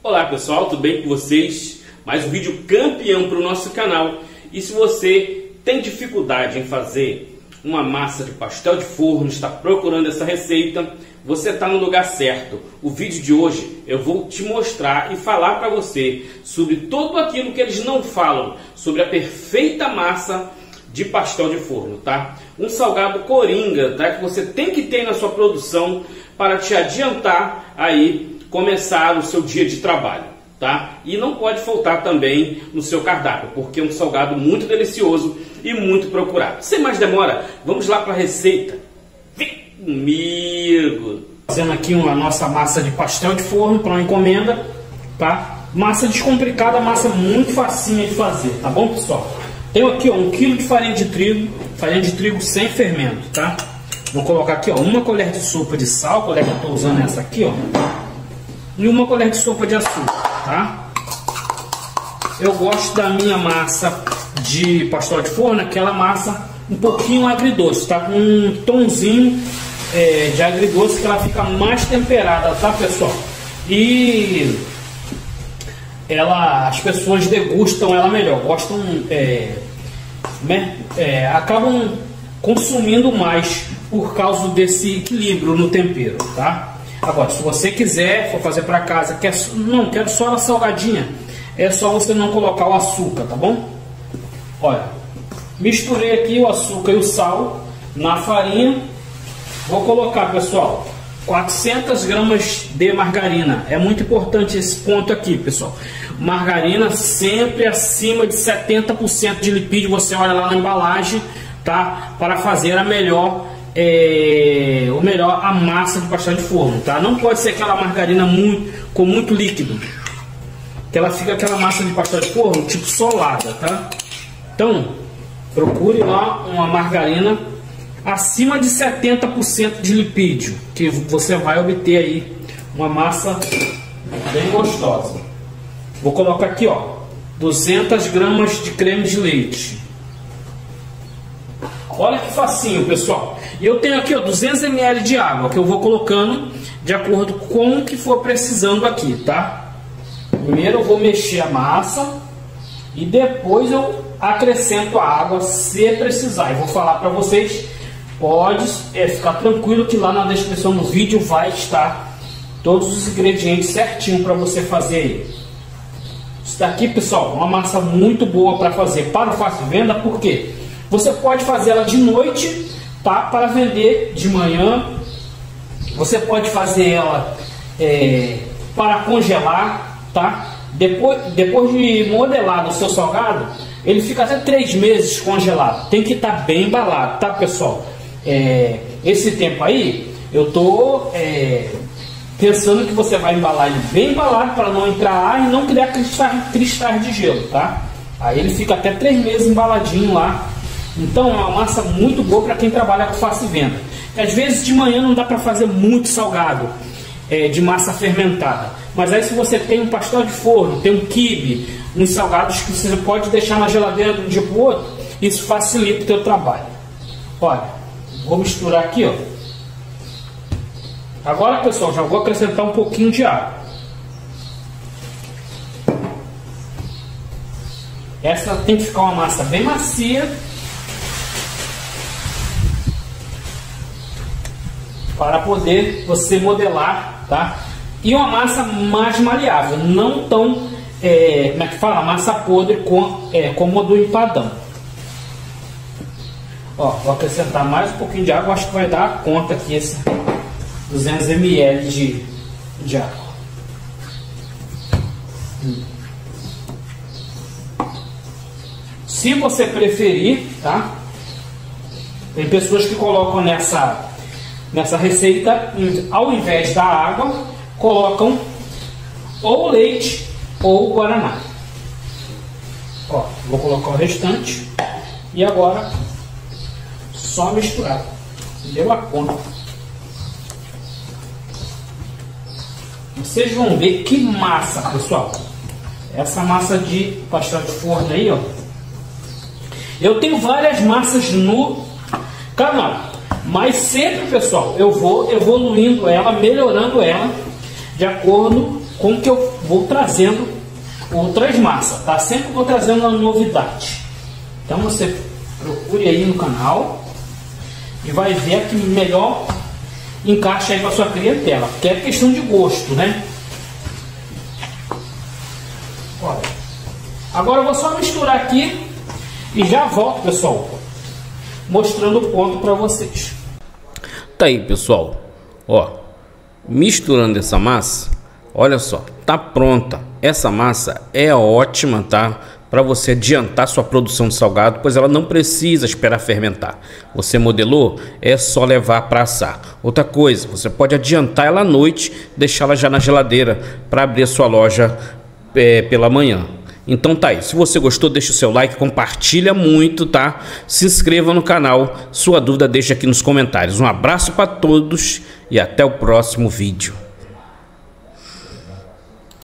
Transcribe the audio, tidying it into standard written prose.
Olá pessoal, tudo bem com vocês? Mais um vídeo campeão para o nosso canal. E se você tem dificuldade em fazer uma massa de pastel de forno, está procurando essa receita, você está no lugar certo. O vídeo de hoje eu vou te mostrar e falar para você sobre tudo aquilo que eles não falam sobre a perfeita massa de pastel de forno, tá? Um salgado coringa, tá? Que você tem que ter na sua produção para te adiantar aí começar o seu dia de trabalho, tá? E não pode faltar também no seu cardápio, porque é um salgado muito delicioso e muito procurado. Sem mais demora, vamos lá para a receita. Vem comigo! Fazendo aqui a nossa massa de pastel de forno para uma encomenda, tá? Massa descomplicada, massa muito facinha de fazer, tá bom, pessoal? Tenho aqui 1 kg de farinha de trigo sem fermento, tá? Vou colocar aqui 1 colher de sopa de sal, colher que eu estou usando essa aqui, e 1 colher de sopa de açúcar, tá? Eu gosto da minha massa de pastel de forno, aquela massa um pouquinho agridoce, tá? Com um tonzinho de agridoce, que ela fica mais temperada, tá, pessoal? E as pessoas degustam ela melhor, gostam, acabam consumindo mais por causa desse equilíbrio no tempero, tá? Agora, se você quiser, for fazer para casa, quero só ela salgadinha, é só você não colocar o açúcar, tá bom? Olha, misturei aqui o açúcar e o sal na farinha. Vou colocar, pessoal, 400 gramas de margarina. É muito importante esse ponto aqui, pessoal. Margarina sempre acima de 70% de lipídio. Você olha lá na embalagem, tá? Para fazer a melhor a massa de pastel de forno, tá? Não pode ser aquela margarina com muito líquido, que ela fica aquela massa de pastel de forno tipo solada, tá? Então procure lá uma margarina acima de 70% de lipídio, que você vai obter aí uma massa bem gostosa. Vou colocar aqui 200 gramas de creme de leite. Olha que facinho, pessoal. E eu tenho aqui 200 ml de água, que eu vou colocando de acordo com o que for precisando aqui, tá? Primeiro eu vou mexer a massa e depois eu acrescento a água se precisar. E vou falar para vocês, pode ficar tranquilo que lá na descrição do vídeo vai estar todos os ingredientes certinho para você fazer aí. Isso daqui, pessoal, é uma massa muito boa para fazer para o fácil venda, porque você pode fazer ela de noite, tá? Para vender de manhã. Você pode fazer ela para congelar, tá? Depois de modelar o seu salgado, ele fica até 3 meses congelado. Tem que estar bem embalado, tá, pessoal? Esse tempo aí, eu tô pensando que você vai embalar ele bem embalado para não entrar ar e não criar cristais de gelo, tá? Aí ele fica até 3 meses embaladinho lá. Então é uma massa muito boa para quem trabalha com fácil venda. Às vezes de manhã não dá para fazer muito salgado de massa fermentada. Mas aí se você tem um pastel de forno, tem um quibe, uns salgados que você pode deixar na geladeira de um dia para o outro, isso facilita o teu trabalho. Olha, vou misturar aqui, Agora, pessoal, já vou acrescentar um pouquinho de água. Essa tem que ficar uma massa bem macia, para poder você modelar, tá? E uma massa mais maleável, não tão, como é que fala? Massa podre como a do empadão. Vou acrescentar mais um pouquinho de água, acho que vai dar conta aqui esse 200 ml de água. Se você preferir, tá? Tem pessoas que colocam nessa receita, ao invés da água, colocam ou leite ou guaraná. Vou colocar o restante e agora só misturar. Deu a conta. Vocês vão ver que massa, pessoal. Essa massa de pastel de forno aí, Eu tenho várias massas no canal. Mas sempre, pessoal, eu vou evoluindo ela, melhorando ela, de acordo com o que eu vou trazendo outras massas, tá? Sempre vou trazendo uma novidade. Então você procure aí no canal e vai ver a que melhor encaixa aí com a sua clientela, porque é questão de gosto, né? Olha, agora eu vou só misturar aqui e já volto, pessoal, mostrando o ponto para vocês. Tá aí, pessoal, ó, misturando essa massa, olha só, tá pronta. Essa massa é ótima, tá? Para você adiantar sua produção de salgado, pois ela não precisa esperar fermentar. Você modelou, é só levar para assar. Outra coisa, você pode adiantar ela à noite, deixá-la já na geladeira para abrir a sua loja pela manhã. Então tá aí, se você gostou, deixa o seu like, compartilha muito, tá? Se inscreva no canal, sua dúvida deixa aqui nos comentários. Um abraço para todos e até o próximo vídeo.